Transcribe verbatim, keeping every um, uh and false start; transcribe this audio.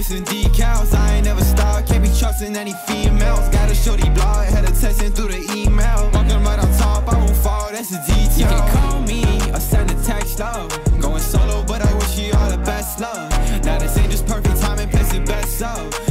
missing decals. I ain't never stopped, can't be trusting any females. Got a shorty blog, had her texting through the email. Walking right on top, I won't fall, that's the detail. You can call me or send a text, love. Going solo, but I wish you all the best, love. Now this ain't just perfect time and place it best, so